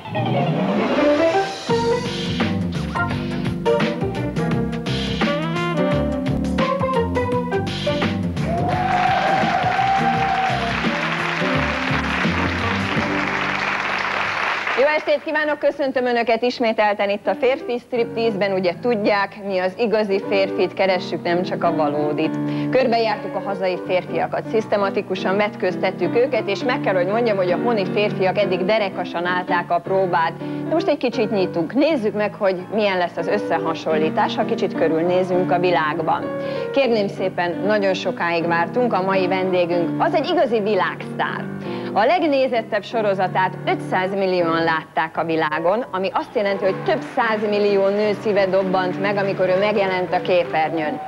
Jó estét kívánok, köszöntöm Önöket ismételten itt a Férfi Striptease-ben. Ugye tudják, mi az igazi férfit keressük, nem csak a valódit. Körbejártuk a hazai férfiakat, szisztematikusan vetköztettük őket, és meg kell, hogy mondjam, hogy a honi férfiak eddig derekasan állták a próbát. De most egy kicsit nyitunk, nézzük meg, hogy milyen lesz az összehasonlítás, ha kicsit körülnézünk a világban. Kérném szépen, nagyon sokáig vártunk, a mai vendégünk az egy igazi világsztár. A legnézettebb sorozatát 500 millióan látták a világon, ami azt jelenti, hogy több 100 millió nő szíve dobbant meg, amikor ő megjelent a képernyőn.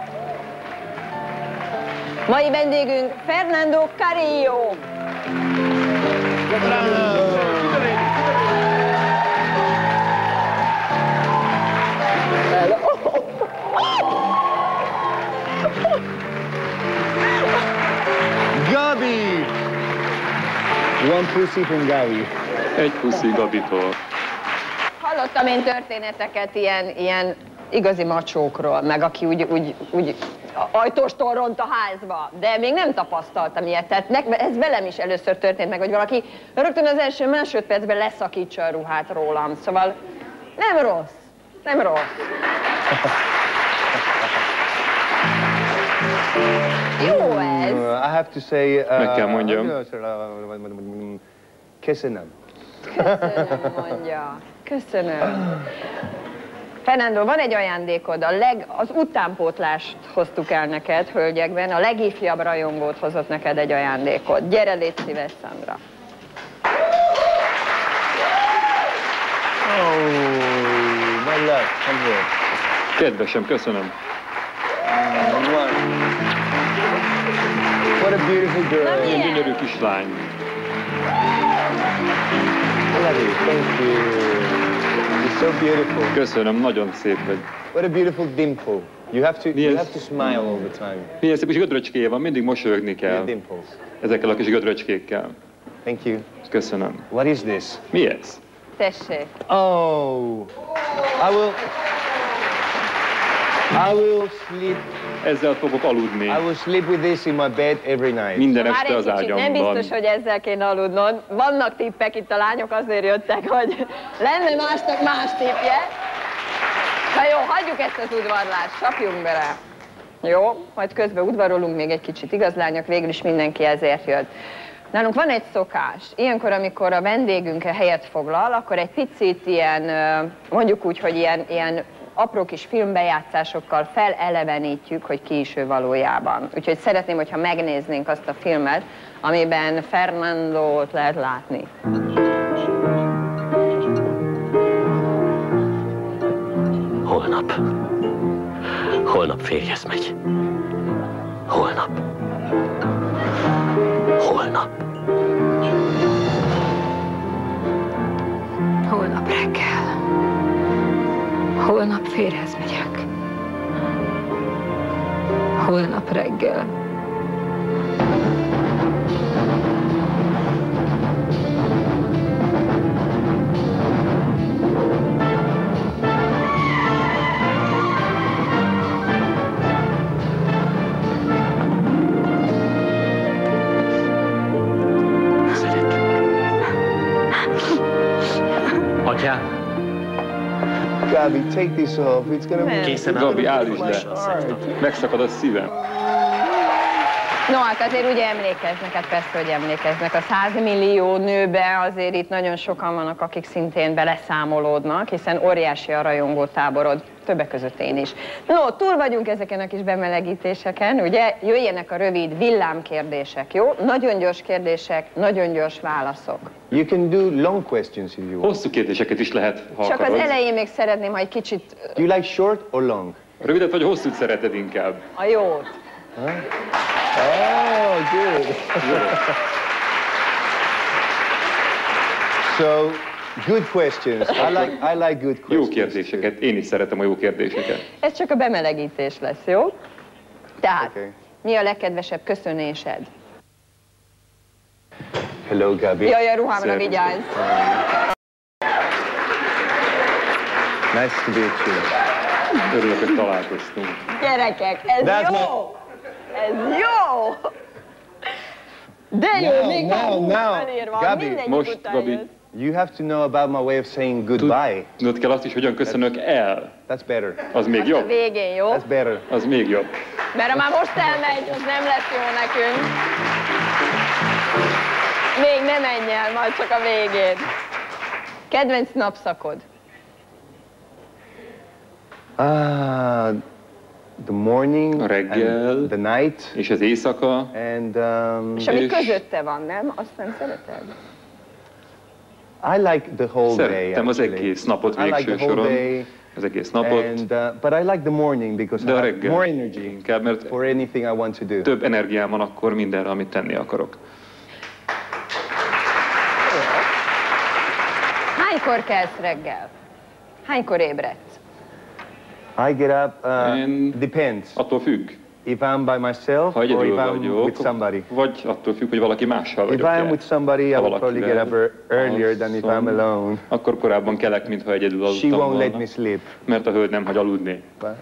Mai vendégünk Fernando Carrillo. Gabi! One pussy from Gabi. Egy puszi Gabitól. Hallottam én történeteket ilyen igazi macsókról, meg aki úgy ajtóstól ront a házba, de még nem tapasztaltam ilyet. Tehát ez velem is először történt meg, hogy valaki rögtön az első másodpercben leszakítsa a ruhát rólam. Szóval nem rossz, nem rossz. Jó ez. I have to say... Meg kell mondjam. Köszönöm. Köszönöm, mondja. Köszönöm. Fernando, van egy ajándékod, az utánpótlást hoztuk el neked, hölgyekben, a legifjabb rajongót hozott neked egy ajándékot. Gyere, légy szíves, Sandra. Oh, my love, come here. Kedvesem, köszönöm. What a beautiful girl. Ilyen gyönyörű kislány. I love you, thank you. You're so beautiful. Köszönöm, nagyon szép vagy. What a beautiful dimple. You have to smile all the time. Milyen szép kis gödröcskéje van, mindig mosolyogni kell. Your dimples. Ezekkel a kis gödröcskékkel. Thank you. Köszönöm. What is this? Mi ez? Tessék. Oh, I will sleep. Ezzel fogok aludni. I will sleep with this in my bed every night. Minden Már este az egy kicsit, nem ágyamban. biztos, hogy ezzel kéne aludnod. Vannak tippek, itt a lányok azért jöttek, hogy lenne másnak más tippje. Na jó, hagyjuk ezt az udvarlást, csapjunk bele. Jó, majd közben udvarolunk még egy kicsit, igaz lányok, végül is mindenki ezért jött. Nálunk van egy szokás, ilyenkor, amikor a vendégünk helyet foglal, akkor egy picit ilyen, mondjuk úgy, hogy ilyen apró kis filmbejátszásokkal felelevenítjük, hogy ki is ő valójában. Úgyhogy szeretném, hogyha megnéznénk azt a filmet, amiben Fernandót lehet látni. Holnap férjhez megy. Holnap. Holnap reggel. Holnap férjhez megyek. Holnap reggel. Gabi, take this off. It's gonna be... Készen áll. Gabi, állítsd le. Megszakad a szívem. No, hát azért ugye emlékeznek, hát persze, hogy emlékeznek. A 100 millió nőbe azért itt nagyon sokan vannak, akik szintén beleszámolódnak, hiszen óriási a rajongó táborod, többek között én is. No, túl vagyunk ezeken a kis bemelegítéseken, ugye? Jöjjenek a rövid villámkérdések, jó? Nagyon gyors kérdések, nagyon gyors válaszok. You can do long questions if you want. Hosszú kérdéseket is lehet, ha Csak akarod. az elején még szeretném, ha egy kicsit... Do you like short or long? Rövidet vagy hosszút szereted inkább? A jót. Huh? Oh, good. So, good questions. I like good questions. Jó kérdéseket. Én is szeretem a jó kérdéseket. Ez csak a bemelegítés lesz, jó? Tehát, Okay. mi a legkedvesebb köszönésed? Hello, Gabi. Jaj, a ruhámra Szervusz. vigyázz. Nice to meet you. Örülök, hogy találkoztunk. Gyerekek, ez That's jó! Ez jó! De jó, még now, van írva, Gabi, mindegyik most, után Gabi. jött. You have to know about my way of saying goodbye. Tudod kell azt is, hogyan köszönök el. That's better. Az még A jobb? végén, jó? That's better. Az még jobb. Mert ha már most elmegy, az nem lesz jó nekünk. Még nem menj el, majd csak a végén. Kedvenc napszakod? The morning, A reggel. and the night, És az éjszaka. and És ami És- közötte van, nem? Azt nem szereted? I like the whole day. Szerettem az actually. egész napot I like végső the whole soron. day, Az egész napot. and but I like the morning because De I a have reggel more energy inkább, mert for anything I want to do. több energiám van akkor mindenre, amit tenni akarok. Hánykor kelsz reggel? Hánykor ébredsz? I get up. Én- Depends. Attól függ, If I'm by myself ha or egyedül if I'm vagyok, with somebody. vagy attól függ, hogy valaki mással If vagyok. I am with somebody, I Ha will probably get valakivel up earlier than if I'm alszom, alone. Akkor korábban kelek, mintha egyedül She aludtam won't let volna, me sleep. mert a hölgy nem hagy aludni. But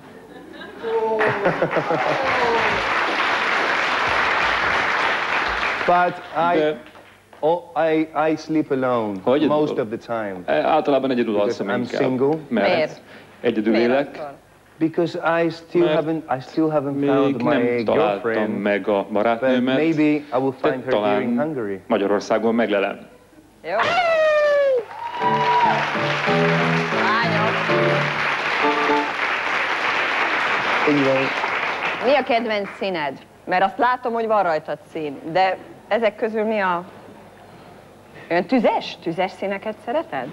But De I sleep alone Ha egyedül- most of the time általában egyedül Because alszom I'm inkább. single. Mert Miért? egyedül Miért élek, akkor? because I still Mert haven't még found nem my találtam girlfriend. meg a But barátnőmet, maybe I will de find her here in talán Hungary. Magyarországon meglelem. Jó? Lányok, Anyway, mi a kedvenc színed? Mert azt látom, hogy van rajtad szín, de ezek közül mi a... Olyan tüzes? Tüzes színeket szereted?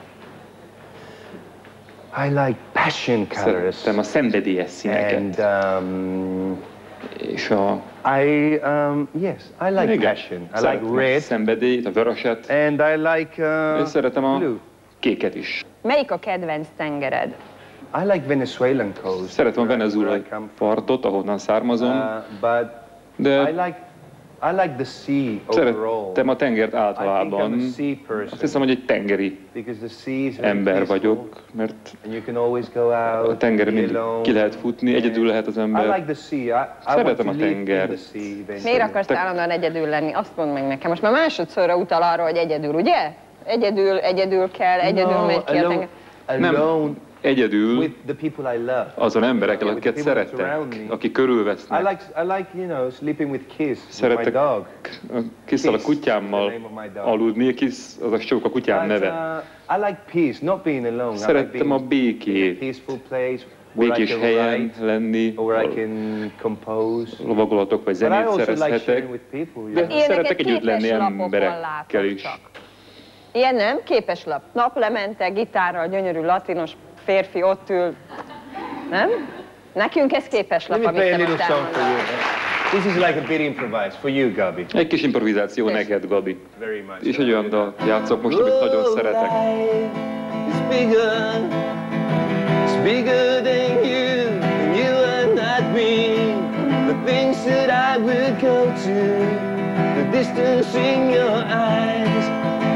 I like passion colors. Szerettem a szenvedélyes színeket. And És a yes, I like passion. I like szeretem a red, szenvedélyt, a vöröset, and I like és szeretem a blue. kéket is. Melyik a kedvenc tengered? I like Venezuelan coast. Szeretem a where I venezuelai come partot, ahonnan származom, but de I like the sea overall. szeretem a tengert I think I'm általában. a sea Azt person hiszem, hogy egy tengeri because the sea is very ember peaceful, vagyok, mert and you can always go out. a tengeren be mindig alone, ki lehet futni, egyedül lehet az I ember. like the sea. I want Szeretem to a live in tengert. the sea eventually. Miért akarsz állandóan egyedül lenni? Azt mondd meg nekem. Most már másodszorra utal arra, hogy egyedül, ugye? Egyedül kell, egyedül No, megy ki a alone, tenger. Nem. alone Egyedül with the people I love. azon emberekkel, With akiket the people that szeretek, surround me. akik körülvesznek. I like, you know, sleeping with Kiss, with my Szeretek dog. a Kisszal, a Kiss, kutyámmal the name of my dog. aludni, Kiss az a csók a kutyám But, neve. I like peace, not being alone. Szerettem a I like being in a békét, peaceful place where I békés can helyen write, lenni, where I can compose. lovagolatok vagy But I zenét also like szerezhetek, sharing with people. You de know. Ilyeneket szeretek együtt lenni képeslapokon emberekkel látok is. csak. Ilyen nem? Képeslap. Naplemente, gitárral, gyönyörű latinos férfi ott ül. Nem? Nekünk ez képeslap, Let me play a amit te little most song for you. elmondasz. This is like a bit improvised for you, Gabi. Egy kis improvizáció Yes. neked, Gabi. Very much. És egy olyan dal játszok most, amit nagyon szeretek. It's bigger. It's bigger than you are not me. The things that I would go to, the distance in your eyes.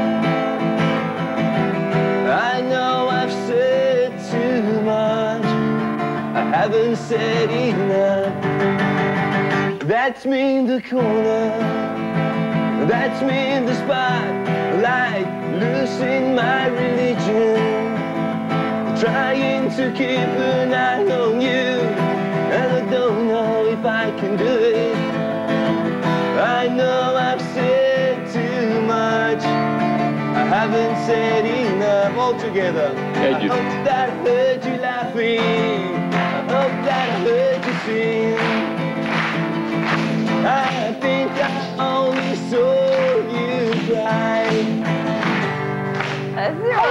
I know I've said too much, I haven't said enough. That's me in the corner, that's me in the spotlight, losing my religion, trying to keep an eye on you, and I don't know if I can do it. I know I've said too much, I haven't said enough. All together. Együtt. I hope that I heard you laughing, I hope that I heard you sing. I think I only saw you cry. Ez jó!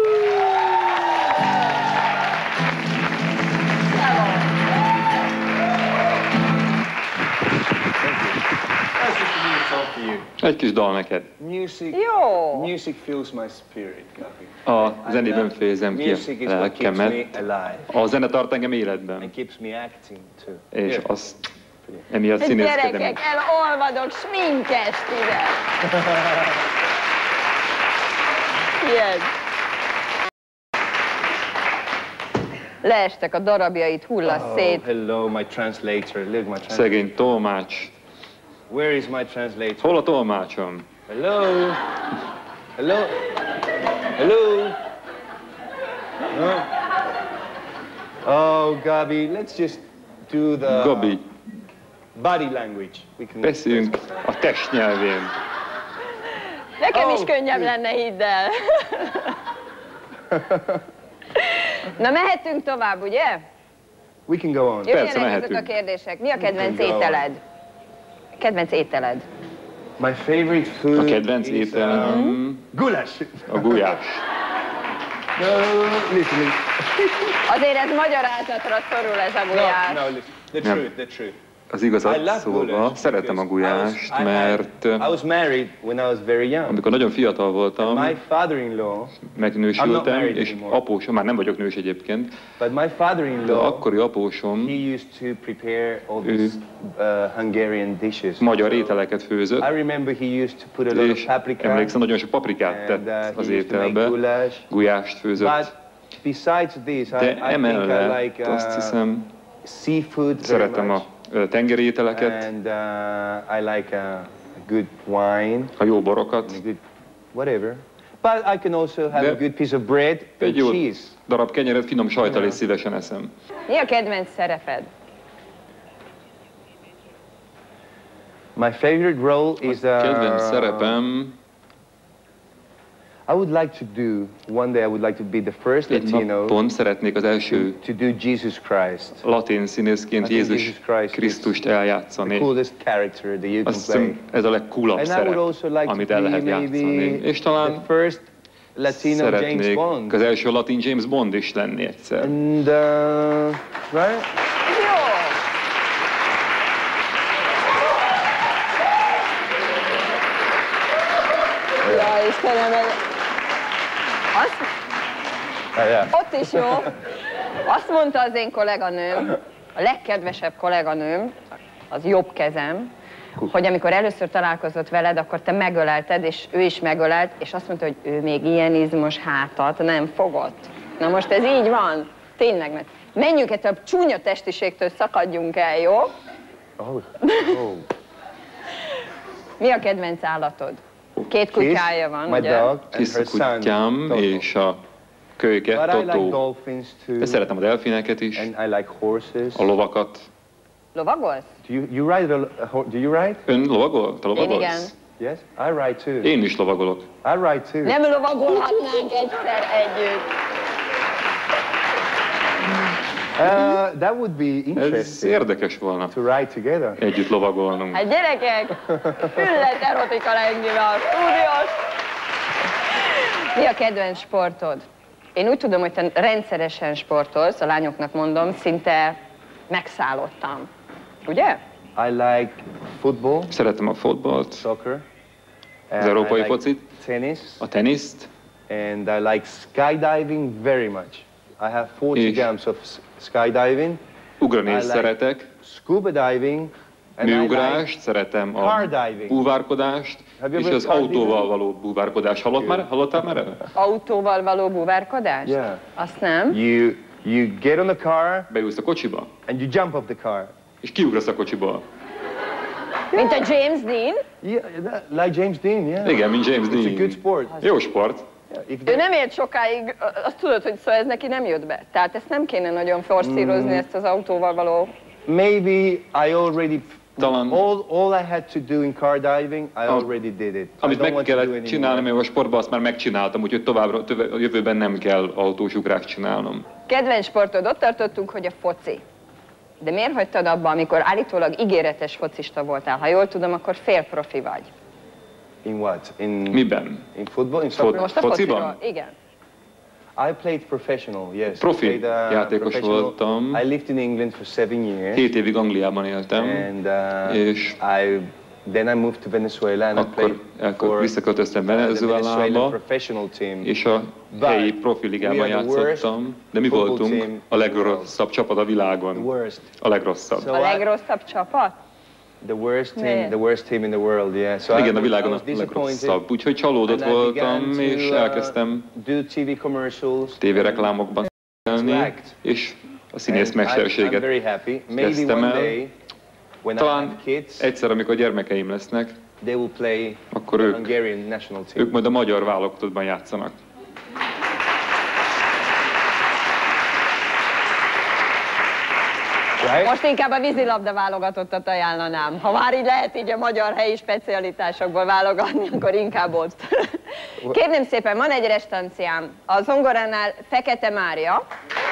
Egy kis dal neked. Jó! Music fills my spirit, Gabi. A zenében fejezem ki Music is a what keeps me lelkemet. alive. A zene tart engem életben, It keeps me acting too. és azt emiatt színészkedem. Gyerekek, elolvadok sminkest ide! Ilyen. Leestek a darabjait, hullasz szét. Hello, my translator. Look, my translator. Szegény tolmács. Where is my translator? Hol a tolmácsom? Hello? Hello? Hello? No? Oh, Gabi, let's just do the Gabi, body language. We can beszéljünk a testnyelvén. Nekem is könnyebb lenne, hidd el. Na, mehetünk tovább, ugye? We can go on. Jöjjenek ezek a mehetünk. kérdések. Mi a kedvenc Go on. ételed? Kedvenc ételed? My favorite food A kedvenc is ételem goulash. a gulyás. No, listen. Azért ez magyarázatra szorul ez a No, gulyás. no, listen. The Nem. truth, the truth. Az I igazat love szólva, goulash szeretem a because gulyást, I mert was married when I was very young. amikor nagyon fiatal voltam, My father-in-law, I'm not megnősültem, married és anymore. apósom, már nem vagyok nős egyébként, but my de father-in-law, akkori apósom he used to prepare all Ő these Hungarian dishes. magyar ételeket főzött, I remember he used to put a lot of és paprika, emlékszem, nagyon sok paprikát and tett he az used to make ételbe, goulash. gulyást főzött, But besides this, de I think I emellett like azt hiszem, seafood very szeretem much. a tengeri ételeket, And I like a good wine, a jó borokat, and a good whatever. But I can also have De a good piece of bread and egy jó cheese. darab kenyeret, finom sajttal és szívesen eszem. Mi a kedvenc szereped? My favorite role is Kedvenc szerepem, I would like to do one day. I would like to be the first egy Latino napon szeretnék az első to do Jesus Christ, latin színészként I think Jézus Jesus Christ Krisztust the eljátszani. coolest character that you can Azt play. hiszem, ez a legcoolabb And I would szerep, also like amit to el be lehet játszani. maybe És talán the first Latino James szeretnék Bond. az első latin James Bond is lenni egyszer. And right? Jó! Ja, Istenem, azt, Yeah. ott is jó. Azt mondta az én kolléganőm, a legkedvesebb kolléganőm, az jobb kezem, hogy amikor először találkozott veled, akkor te megölelted, és ő is megölelt, és azt mondta, hogy ő még ilyen izmos hátat nem fogott. Na most ez így van. Tényleg, mert menjünk ettől a csúnya testiségtől, szakadjunk el, jó? Oh. Mi a kedvenc állatod? Két kutyája van, my ugye? dog, and Kis her a son, kutyám Toto. és a kölyke, But I like Totó. dolphins too, De szeretem a delfineket is, and I like horses. a lovakat. Lovagolsz? Do you ride do you ride? Ön lovagol? Te Én igen. lovagolsz? Yes, I ride too. Én is lovagolok. I ride too. Nem lovagolhatnánk egyszer együtt. That would be Ez interesting érdekes volna, to ride together. együtt lovagolnunk. Hát gyerekek, füllet erotika lenni a stúdiós. Mi a kedvenc sportod? Én úgy tudom, hogy te rendszeresen sportolsz, a lányoknak mondom, szinte megszállottam. Ugye? I like football, Szeretem a fotballt, soccer, az and európai I like focit, tennis, a teniszt, and I like skydiving very much. I have 40 És- jumps of skydiving, ugrani I is like- szeretek, scuba diving, and I like műugrást, szeretem a car diving. búvárkodást, Have you és ever az car autóval diving? való búvárkodást. Hallottál már erről? Autóval való búvárkodás? Yeah. Azt nem. You get on the car Beülsz a kocsiba, and you jump off the car. és kiugrasz a kocsiból. Mint a James Dean. Yeah, like James Dean, yeah. Igen, mint James It's a good Dean. sport. Jó sport. Yeah, if Ő nem élt sokáig, azt tudod, hogy szóval ez neki nem jött be. Tehát ezt nem kéne nagyon forszírozni, ezt az autóval való. maybe I already Talán- all I had to do in car diving, I already did it. I Amit don't meg want to do kellett anymore. csinálni, mert a sportban azt már megcsináltam, úgyhogy a jövőben nem kell autós ugrást csinálnom. Kedvenc sportod, ott tartottunk, hogy a foci. De miért hagytad abba, amikor állítólag ígéretes focista voltál? Ha jól tudom, akkor félprofi vagy. In what? Miben? In football? In soccer? Most a Fociban? fociról? Igen. I played professional, yes. Profi I played, játékos professional. voltam. I lived in England for 7 years. 7 évig Angliában éltem, And és then I moved to Venezuela and I akkor played for visszaköltöztem the Venezuelan Venezuelába, professional team. és a helyi profi we ligában are the worst játszottam, de mi football voltunk team a legrosszabb csapat a The világon. worst. A legrosszabb. So A legrosszabb csapat? The worst team, Miért? the worst team in the world, yeah. So Igen, a I világon was a disappointed. legrosszabb. Úgyhogy csalódott And I began voltam, to, és elkezdtem do TV commercials. tévéreklámokban és a színészmesterséget kezdtem el. Talán egyszer, amikor gyermekeim lesznek, akkor ők majd a magyar válogatottban játszanak. Most inkább a vízilabda válogatottat ajánlanám. Ha már így lehet így a magyar helyi specialitásokból válogatni, akkor inkább ott. Kérném szépen, van egy restanciám. A zongoránál Fekete Mária.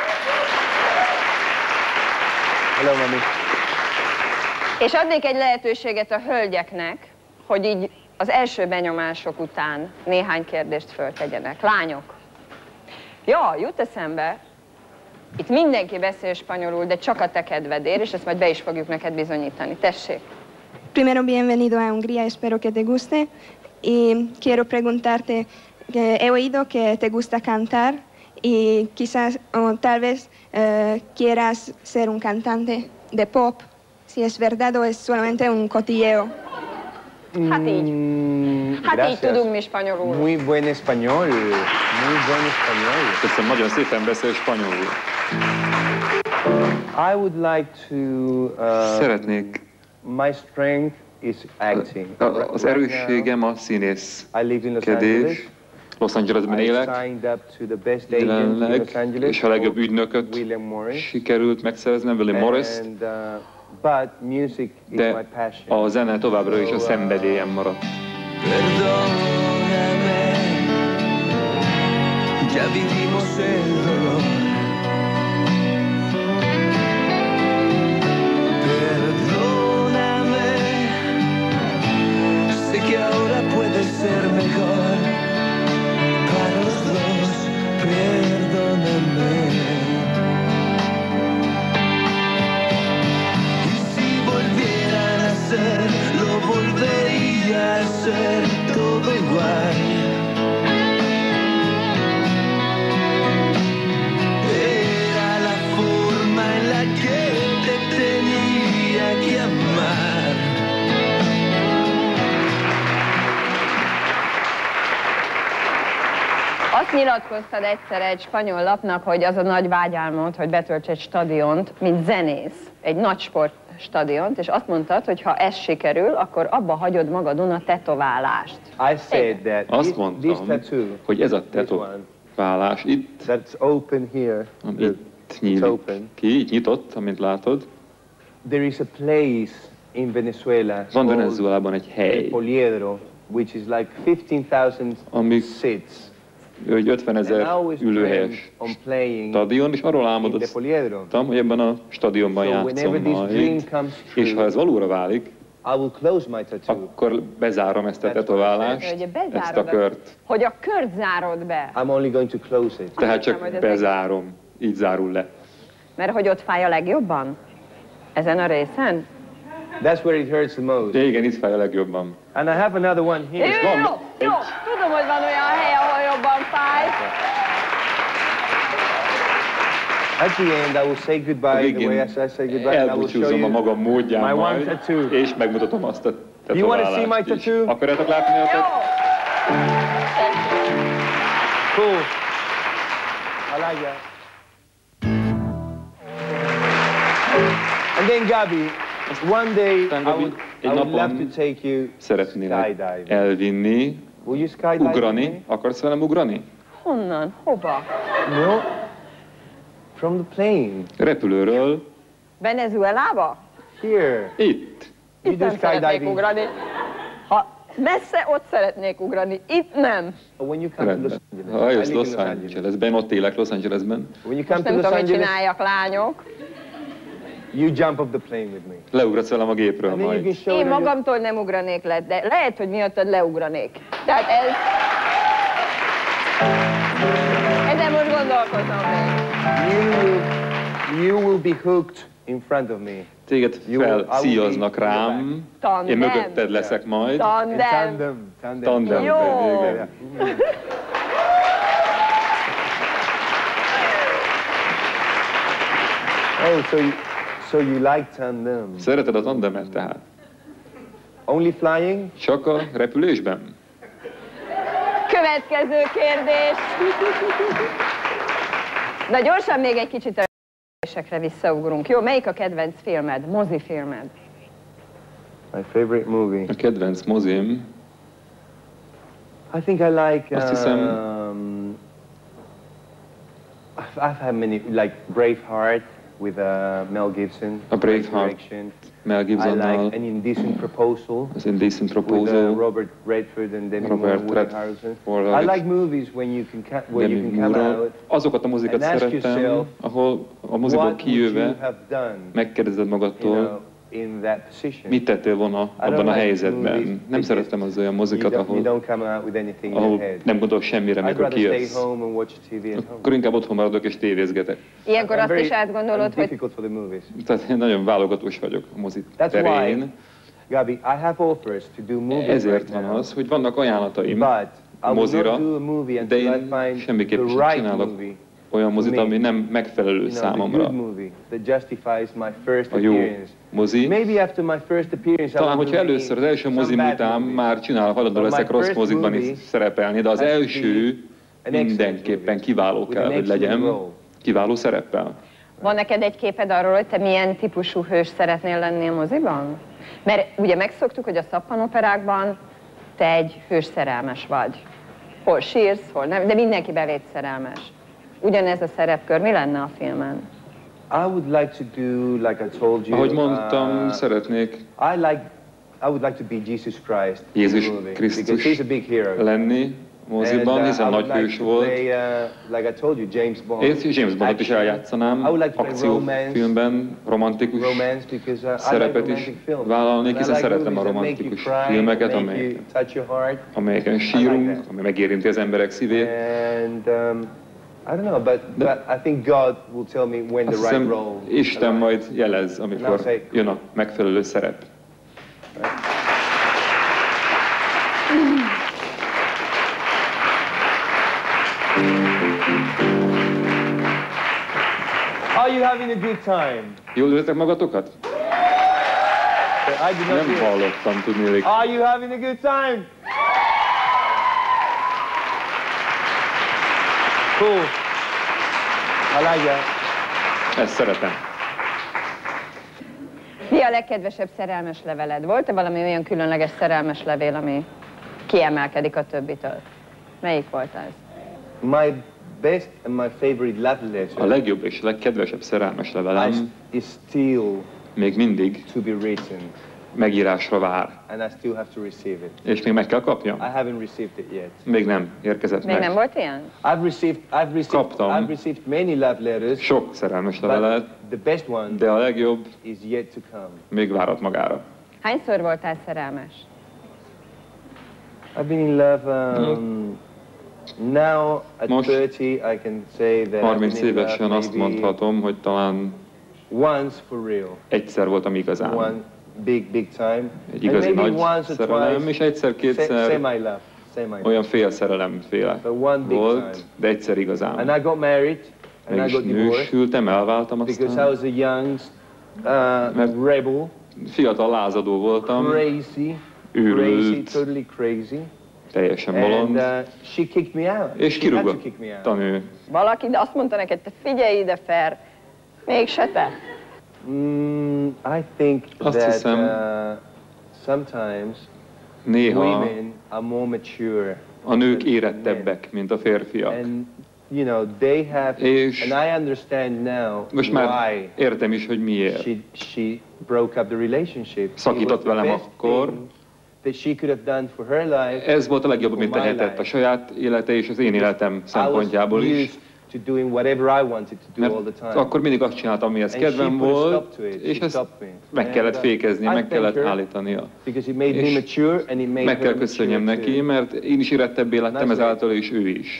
Hello, mami. És adnék egy lehetőséget a hölgyeknek, hogy így az első benyomások után néhány kérdést föltegyenek. Lányok. Ja, jut eszembe. Itt mindenki beszél spanyolul, de csak a te kedvedért, és ezt majd be is fogjuk neked bizonyítani. Tessék! Primero, bienvenido a Hungría, espero que te guste. Y quiero preguntarte, he oído que te gusta cantar y quizás o tal vez quieras ser un cantante de pop, si es verdad o es solamente un cotilleo. Hát így. Hát így tudunk mi spanyolul. Muy buen español. Muy buen español. Köszönöm, nagyon szépen beszél spanyolul. I would like to... Szeretnék... My strength is acting. Az erősségem a színészkedés. Los Angelesben élek, jelenleg, és a legjobb ügynököt sikerült megszereznem, William Morris, de a zene továbbra is a szenvedélyem maradt. Azt nyilatkoztad egyszer egy spanyol lapnak, hogy az a nagy vágyálmod, hogy betölts egy stadiont, mint zenész, egy nagy sportstadiont, és azt mondtad, hogy ha ez sikerül, akkor abba hagyod magadon a tetoválást. Azt mondtam, hogy ez a tetoválás itt, itt nyílik ki, itt nyitott, amint látod. Van Venezuelában egy hely, ami egy 50 000 ülőhelyes stadion, és arról álmodoztam, hogy ebben a stadionban játszom majd, és ha ez valóra válik, akkor bezárom ezt a tetoválást, ezt a kört. Hogy a kört zárod be. Tehát csak bezárom, így zárul le. Mert hogy ott fáj a legjobban? Ezen a részen? That's where it hurts the most. De igen, itt fáj a legjobban. And I have another one here. Jó, tudom, hogy van olyan hely, ahol jobban fáj. At the end, I will say goodbye the way I say goodbye. Elbúcsúzom a magam módján majd, és megmutatom azt a tetoválást is. Akarjátok látni a Cool. I like that. And then Gabi, one day I would love to take you skydiving. Elvinni, ugrani. Akarsz velem ugrani? Honnan? Hova? No. From the plane. Repülőről. Venezuelába? Here. Itt. Itt nem szeretnék ugrani. Ha messze, ott szeretnék ugrani. Itt nem. When you come to Los Angeles. Ha jössz Los Angelesben, ott élek Los Angelesben. When you come to nem Los tudom, Angeles, mit csináljak, lányok. You jump off the plane with me. Leugratsz velem a gépről majd. Én magamtól nem ugranék le, de lehet, hogy miattad leugranék. Tehát ez... Ezen most gondolkozom még. You will be hooked in front of me. Téged felszíjaznak rám, én mögötted leszek majd. Tandem. Jó. Oh, so you like tandem? Szereted a tandemet tehát? Only flying? Csak a repülésben? Következő kérdés. Na gyorsan még egy kicsit a kérdésekre visszaugrunk. Jó, melyik a kedvenc filmed, mozifilmed? My favorite movie. A kedvenc mozim. I think I like. Azt hiszem. I've had many, like Braveheart with Mel Gibson. A Braveheart. Mel Gibsonnal. I like An Indecent Proposal. Az Indecent Proposal. With Robert Redford and Demi Moore, Woody Harrelson. I like movies when you can come out. Azokat a mozikat szerettem, ahol a mozikból kijöve megkérdezed magadtól, mit tettél volna abban a helyzetben. Nem szerettem az olyan mozikat, ahol nem gondolok semmire, amikor kijössz. Akkor inkább otthon maradok és tévézgetek. Ilyenkor azt is átgondolod, hogy... Tehát én nagyon válogatós vagyok a mozik terén. Ezért van az, hogy vannak ajánlataim mozira, de én semmiképp sem csinálok olyan mozit, ami nem megfelelő számomra. A jó mozi. Talán, hogyha először az első mozim után már hajlandó leszek rossz mozikban is szerepelni, de az első mindenképpen kiváló kell, hogy legyen, kiváló szereppel. Van neked egy képed arról, hogy te milyen típusú hős szeretnél lenni a moziban? Mert ugye megszoktuk, hogy a szappanoperákban te egy hős szerelmes vagy. Hol sírsz, hol nem, de mindenki bevéd szerelmes. Ugyanez a szerepkör, mi lenne a filmen? I would like to do, like I told you. Ahogy mondtam, szeretnék. I would like to be Jesus Christ. Jézus Krisztus lenni moziban, hiszen nagy hős volt. Like I told you, James Bond. És James Bondot is eljátszanám, akciófilmben, romantikus szerepet is vállalnék, hiszen szeretem a romantikus filmeket, amelyeken sírunk, amely megérinti az emberek szívét. I don't know, but I think God will tell me when the right role. Isten majd jelez, amikor jön a megfelelő szerep. Are you having a good time? Jól érzitek magatokat? Nem hallottam, tudnélik. Are you having a good time? Cool. I like that. Ezt szeretem. Mi a legkedvesebb szerelmes leveled? Volt-e valami olyan különleges szerelmes levél, ami kiemelkedik a többitől? Melyik volt ez? My best and my favorite love letter. A legjobb és legkedvesebb szerelmes levelem is still még mindig to be written. Megírásra vár. And I still have to receive it. És még meg kell kapjam? I haven't received it yet. Még nem érkezett meg. Még nem volt ilyen? I've received many love letters. Sok szerelmes levelet. The best one de a legjobb is yet to come. Még várat magára. Hányszor voltál szerelmes? I've been in love now at 30 I can say that 30 évesen azt mondhatom, hogy talán once for real. Egyszer voltam igazán. One big time. Egy igazi nagy szerelem, és egyszer-kétszer olyan félszerelemféle volt, de egyszer igazán. And I got married, meg is nősültem, elváltam aztán. Because I was a young rebel. Fiatal lázadó voltam. Crazy, totally crazy. Teljesen bolond. And she kicked me out. És kirúgott a nő. Valaki azt mondta neked, te figyelj ide, Fer, mégse te. I think that sometimes women are more mature. A nők érettebbek, mint a férfiak. And you know, they have, és and I understand now most már értem is, hogy miért. She broke up the relationship. Szakított velem akkor. That she could have done for her life. Ez volt a legjobb, amit tehetett a saját élete és az én életem szempontjából is. Mert akkor mindig azt csináltam, amihez kedvem volt, és ezt meg kellett fékezni, meg kellett állítania. És meg kell köszönjem neki, mert én is érettebbé lettem ezáltal, és ő is.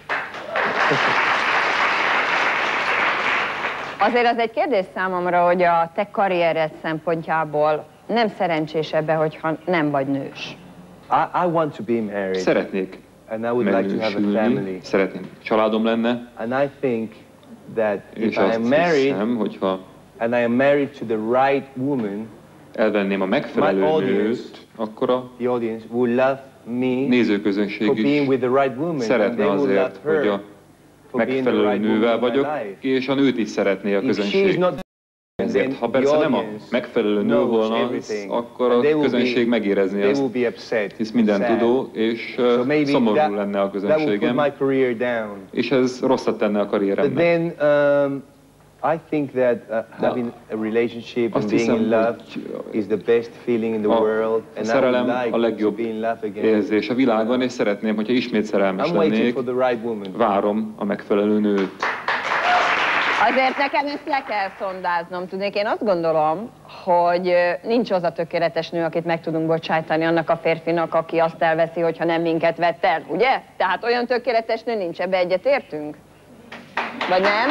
Azért az egy kérdés számomra, hogy a te karriered szempontjából nem szerencsésebb, hogyha nem vagy nős. I want to be married. Szeretnék and I would like to have a family. Szeretném, családom lenne. And I think that if I am married, hogyha and I am married to the right woman, elvenném a megfelelő nőt, akkor the audience will love me nézőközönség for being with the right woman. Szeretne azért, hogy a megfelelő nővel vagyok, és a nőt is szeretné a közönség. Ezért, ha persze nem a megfelelő nő volna, akkor a közönség megérezné azt, hisz minden tudó, és szomorú lenne a közönségem, és ez rosszat tenne a karrieremnek. I think that having a relationship and being in love is the best feeling in the world, and I would like to be in love again. Érzés a világon, és szeretném, hogyha ismét szerelmes lennék. Várom a megfelelő nőt. Azért nekem ezt le kell szondáznom, tudnék. Én azt gondolom, hogy nincs az a tökéletes nő, akit meg tudunk bocsájtani annak a férfinak, aki azt elveszi, hogyha nem minket vett el, ugye? Tehát olyan tökéletes nő nincs, ebbe egyetértünk? Vagy nem?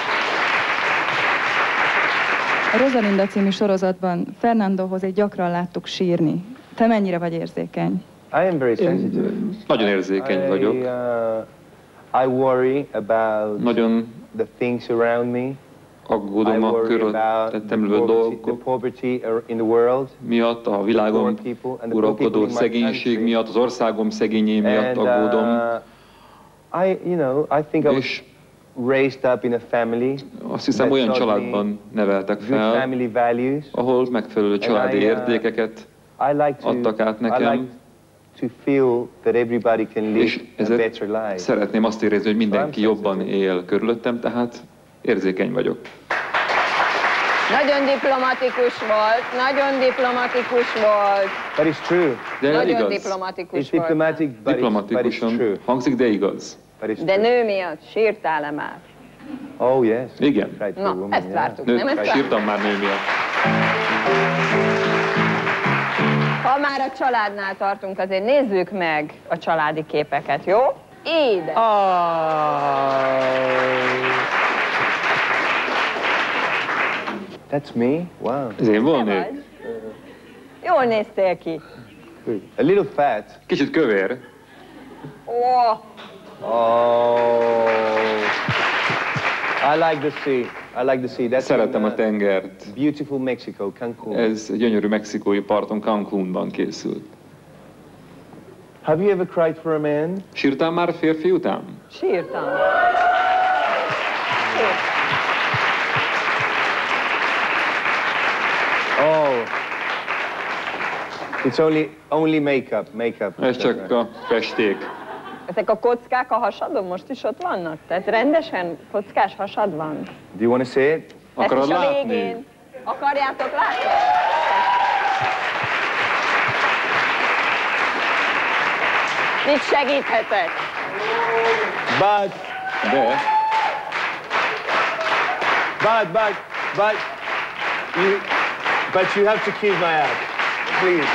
A Rosalinda című sorozatban Fernandohoz gyakran láttuk sírni. Te mennyire vagy érzékeny? I am very sensitive. Nagyon érzékeny vagyok. I worry about the things around me. Aggódom a körülöttem lévő dolgok miatt, a világon uralkodó szegénység miatt, az országom szegényé miatt aggódom. És raised up in a family. Azt hiszem, olyan családban neveltek fel, ahol megfelelő családi értékeket adtak át nekem, és ezért szeretném azt érezni, hogy mindenki jobban él körülöttem, tehát érzékeny vagyok. Nagyon diplomatikus volt, nagyon diplomatikus volt. But it's true. De nagyon igaz. Diplomatikus volt. Diplomatikusan hangzik, de igaz. De nő miatt sírtál-e már? Oh, yes. Igen. Na, ezt vártuk, nem ezt vártuk? Sírtam már nő miatt. Ha már a családnál tartunk, azért nézzük meg a családi képeket, jó? Ide! That's me? Wow. Ez én volnék? Jól néztél ki. A little fat. Kicsit kövér. Oh. I like the sea. I like the sea. That's Szeretem a tengert. Beautiful Mexico, Cancún. Ez gyönyörű mexikói parton, Cancúnban készült. Have you ever cried for a man? Sírtál már férfi után? Sírtam. Oh. It's only makeup. Ez csak a festék. Ezek a kockák a hasadon most is ott vannak? Tehát rendesen kockás hasad van? Do you want to see it? Akarod ezt is a látni? végén. Akarjátok látni? Mit segíthetek? But you have to kiss my ass, please.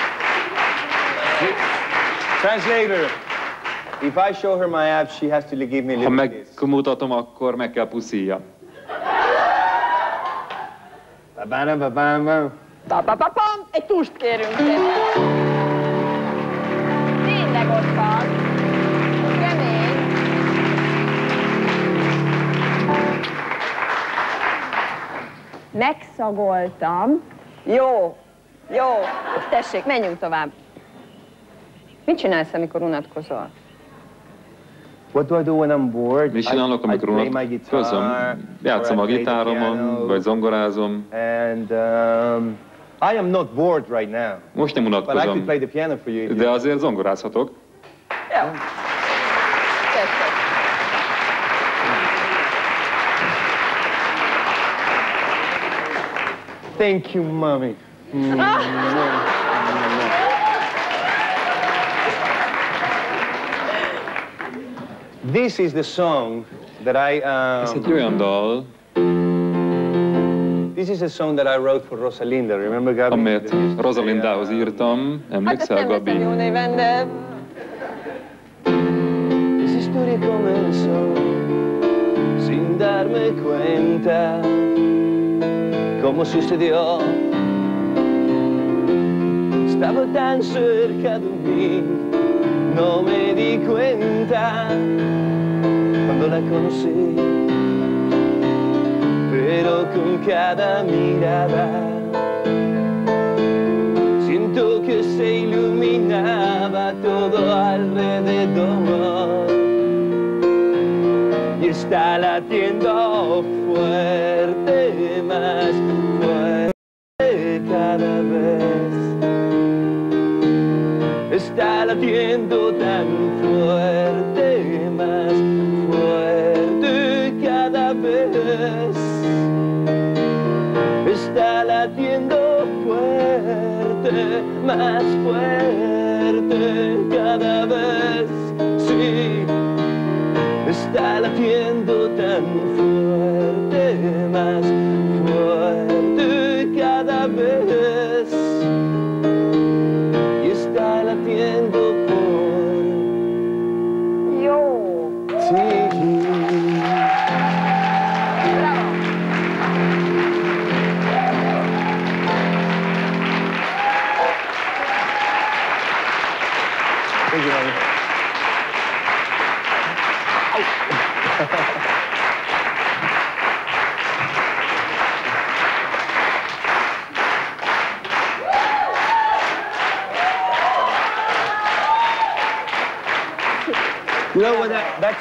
Translator. If I show her my abs, she has to give me a little kiss. Ha megmutatom, akkor meg kell puszíjam. Pa-pa-pa-pam! Egy tust kérünk szépen. Tényleg ott van. Kemény. Megszagoltam. Jó. Tessék, menjünk tovább. Mit csinálsz, amikor unatkozol? What do I do when I'm bored? Mit csinálok, amikor unatkozom? Játszom a gitáromon, vagy zongorázom. And I am not bored right now. Most nem unatkozom, but I could play the piano for you. De azért zongorázhatok. Jó. Thank you, mommy. This is the song that Ez egy olyan dal, this is a song that I wrote for Rosalinda. Remember, Gabi? Amit Rosalindához írtam. Emlékszel, Gabi? Hát ezt nem veszem jó néven, de... Esa historia comenzó sin darme cuenta cómo sucedió. Estaba tan cerca de mí, no me di cuenta cuando la conocí, pero con cada mirada siento que se iluminaba todo alrededor. Y es está latiendo fuerte, más fuerte cada vez. Está latiendo tan fuerte, más fuerte cada vez. Está latiendo fuerte, más fuerte cada vez. Sí, está latiendo tan fuerte, más fuerte cada vez. Y está latiendo por Jó! ti. Bravo! Thank you, honey. You know what that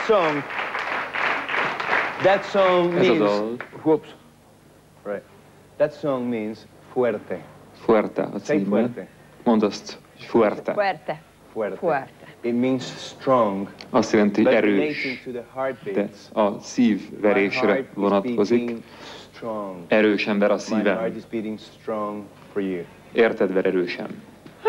song means? Whoops. Right. That song means fuerte. Fuerte a Say címe. fuerte. Mondd azt, fuerte. Fuerte. Fuerte. Fuerte. It means strong. Azt jelenti, hogy But erős, relating to the de heartbeats. a szívverésre vonatkozik. Beating strong. Erős ember a My szívem. heart is beating strong for you. Érted, ver erősen.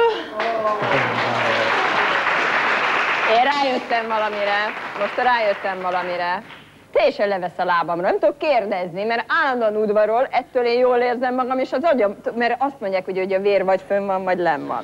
Én rájöttem valamire, most rájöttem valamire. Teljesen levesz a lábamra, nem tudok kérdezni, mert állandóan udvarol, ettől én jól érzem magam, és az agyam, mert azt mondják, hogy a vér vagy fönn van, vagy lenn van.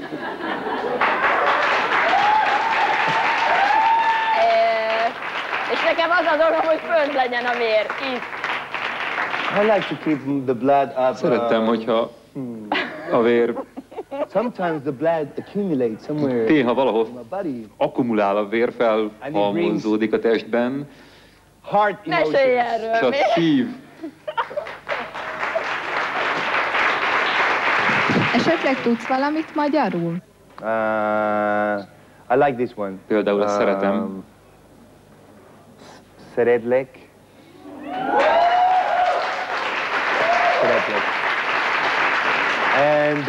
És nekem az a dolgom, hogy fönt legyen a vér, itt. I like to keep the blood up. Szerettem, hogyha a vér Sometimes the blood accumulates somewhere néha valahol in my body. akkumulál a vér, felhalmozódik a testben, Heart Mesélj emotions. és erről a még. szív Esetleg tudsz valamit magyarul? I like this one. Például ezt szeretem. Szeretlek. Szeretlek. And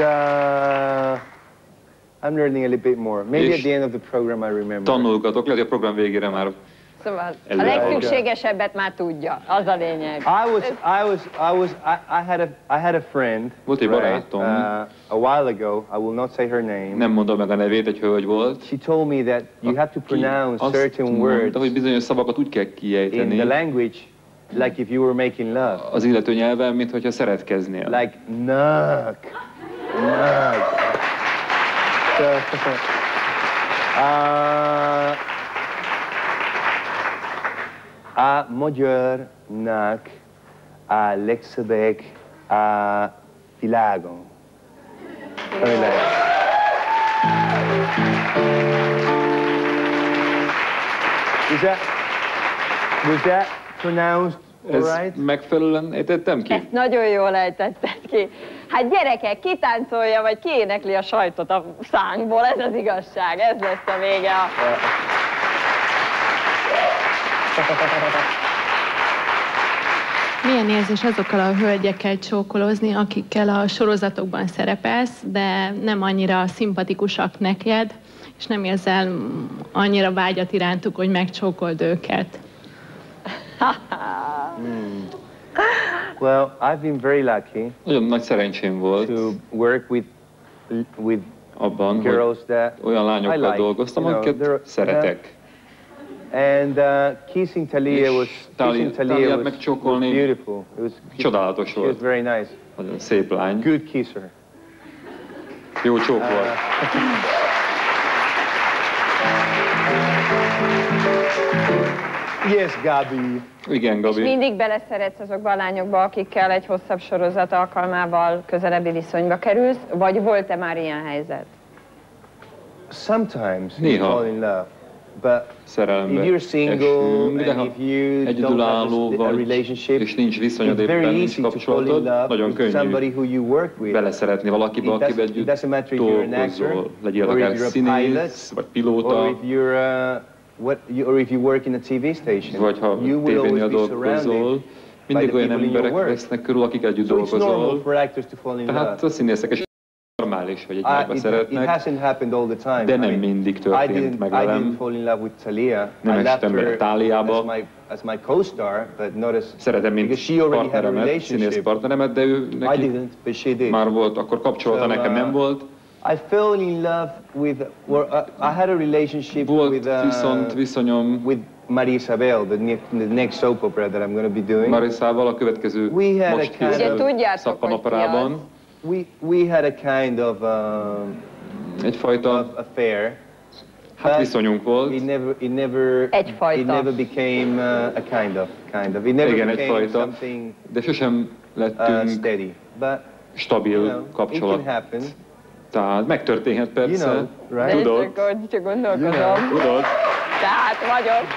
I'm learning a little bit more. Maybe at the end of the program I remember. Tanulgatok, lehet, hogy a program végére már Szóval a legszükségesebbet már tudja, az a lényeg. I had a friend. Volt egy barátom. A while ago. I will not say her name. Nem mondom meg a nevét, egy hölgy volt. She told me that you have to pronounce certain Azt words mondta, hogy bizonyos szavakat úgy kell in kiejteni the language like if you were making love. az illető nyelven, mint hogyha szeretkeznél. Like nug. Nug. So, a magyarnak a legszebb a világon. Was that pronounced all Ez right? megfelelően ejtettem ki? Ezt nagyon jól ejtetted ki. Hát gyerekek, kitáncolja, vagy kiénekli a sajtot a szánkból, ez az igazság, ez lesz a vége. Milyen érzés azokkal a hölgyekkel csókolózni, akikkel a sorozatokban szerepelsz, de nem annyira szimpatikusak neked, és nem érzel annyira vágyat irántuk, hogy megcsókold őket? Well, I've been very lucky Nagyon nagy szerencsém volt to work with abban, girls hogy that olyan I lányokkal like, dolgoztam, you know, akiket szeretek. And kissing Talia was Taliát megcsókolni beautiful. It was csodálatos She was volt. very nice. Nagyon szép lány. Good kisser. Jó csók volt. Yes, Gabi. Igen, És Gabi. mindig beleszeretsz azokba a lányokba, akikkel egy hosszabb sorozat alkalmával közelebbi viszonyba kerülsz, vagy volt-e már ilyen helyzet? Sometimes you Néha. fall in love, but Szerelembe if you're single esünk, de and ha if you don't egyedülálló have a vagy, relationship, és nincs viszonyod it's éppen, very nincs easy to fall in kapcsolatod, love nagyon with somebody könnyű who you work with. beleszeretni valakibe, akivel It együtt doesn't matter if you're an actor, dolgozol. Legyél or if akár you're a színész, pilot, vagy or pilóta, if you're or if you work in a TV station, vagy ha tévénél dolgozol, mindig olyan emberek vesznek körül, akik együtt dolgozol. Tehát a színészek is normális, hogy egymásba szeretnek, de nem mindig történt meg velem. Nem estem bele Táliába. Szeretem, mint partneremet, színész partneremet, de ő neki már volt, akkor kapcsolata, nekem nem volt. I fell in love with, I had a relationship with Maria Isabel, the next soap opera that I'm going to be doing. Marisával a következő most készül szappanoperában. We had a kind of egyfajta affair. Hát viszonyunk volt. It never became a kind of. It never igen, became egyfajta, something de sosem lettünk steady. But, stabil kapcsolat. It can happen. Tehát megtörténhet persze. You know, right? Tudod. Csak gondolkodom. Tudod. Tehát vagyok.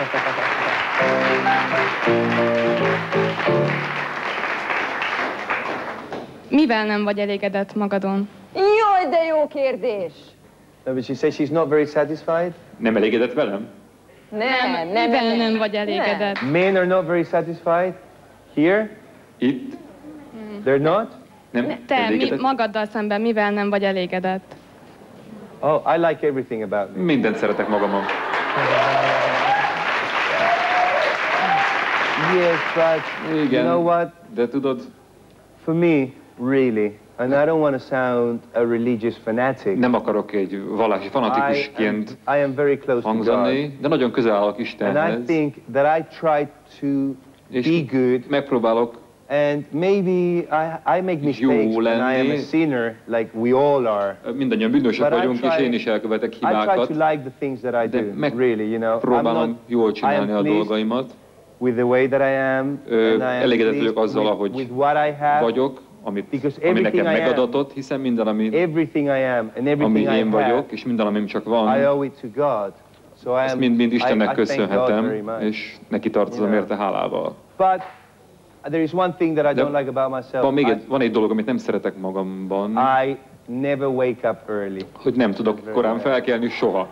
Mivel nem vagy elégedett magadon? Jaj, de jó kérdés! No, but she says she's not very satisfied. Nem elégedett velem? Mivel nem vagy elégedett? Men are not very satisfied. Here? Itt? They're not? Nem te magaddal szemben mivel nem vagy elégedett? Oh, I like everything about me. Mindent szeretek magamon. Yes, but igen, you know what? De tudod? For me, really, and I don't want to sound a religious fanatic. Nem akarok egy vallási fanatikusként I am very close hangzani, to God. De nagyon közel állok Istenhez. And I think that I try to be good. Megpróbálok. And maybe I make mistakes and I am a sinner, like we all are. Mindannyian bűnösök vagyunk, és én is elkövetek hibákat. I try to like the things that I do, really, you know. Próbálom jól csinálni a dolgaimat. With the way that I am, elégedett vagyok azzal, ahogy vagyok, ami nekem megadatott, hiszen minden, ami én vagyok, és minden, amim csak van, ezt mind Istennek köszönhetem, és neki tartozom érte hálával. There is one thing that I don't like about myself. Van egy dolog, amit nem szeretek magamban. I never wake up early. Hogy nem tudok korán felkelni soha.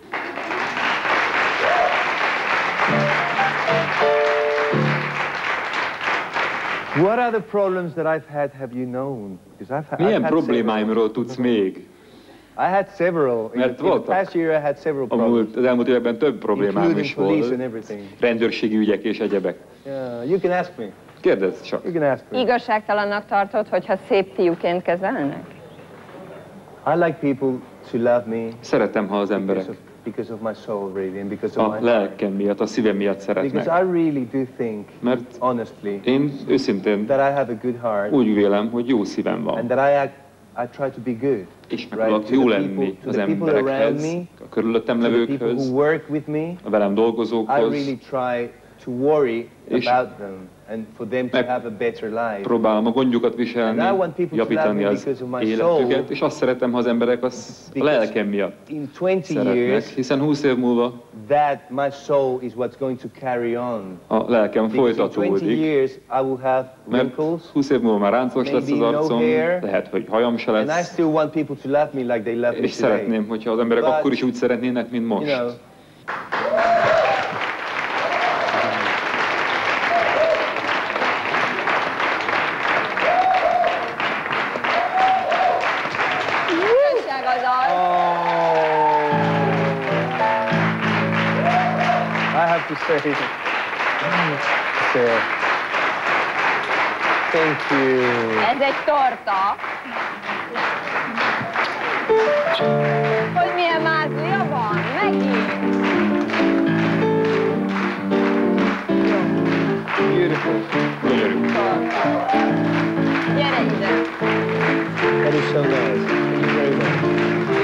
What are the problems that I've had, have you known? Milyen problémáimról tudsz még? I had several. Mert in the past year I had several problems. Az elmúlt években több problémám is volt. Rendőrségi ügyek és egyebek. Yeah, you can ask me. Kérdezz csak. You can ask me. Igazságtalannak tartod, hogyha szép fiúként kezelnek? I like people to love me. Szeretem, ha az emberek because of my soul, really, and because of a lelkem miatt, a szívem miatt szeretnek. Because I really do think, mert honestly, én őszintén that I have a good heart, úgy vélem, hogy jó szívem van. And that I try to be good. És megpróbálok jó lenni az emberekhez, a körülöttem levőkhöz, a velem dolgozókhoz. I really try to worry about them and for them to have a better life. Próbálom a gondjukat viselni, javítani az életüket, és azt szeretem, ha az emberek a lelkem miatt szeretnek, hiszen 20 év múlva that my soul is what's going to carry on. A lelkem folytatódik, mert 20 év múlva már ráncos lesz az arcom, lehet, hogy hajam se lesz, and I still want people to love me like they love me és szeretném, hogyha az emberek akkor is úgy szeretnének, mint most. You know, to say, thank you. Ez egy torta. Hogy milyen mázlia van? Megint. Beautiful. Gyere ide. That is so nice. Thank you very much.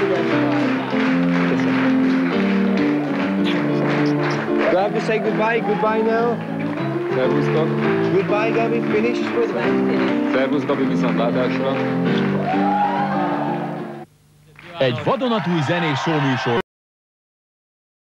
Do I have to say goodbye? Goodbye now? Szervusztok. Goodbye, Gabi. Finish? Szervusz, Gabi, viszontlátásra. Egy vadonatúj zenés showműsor.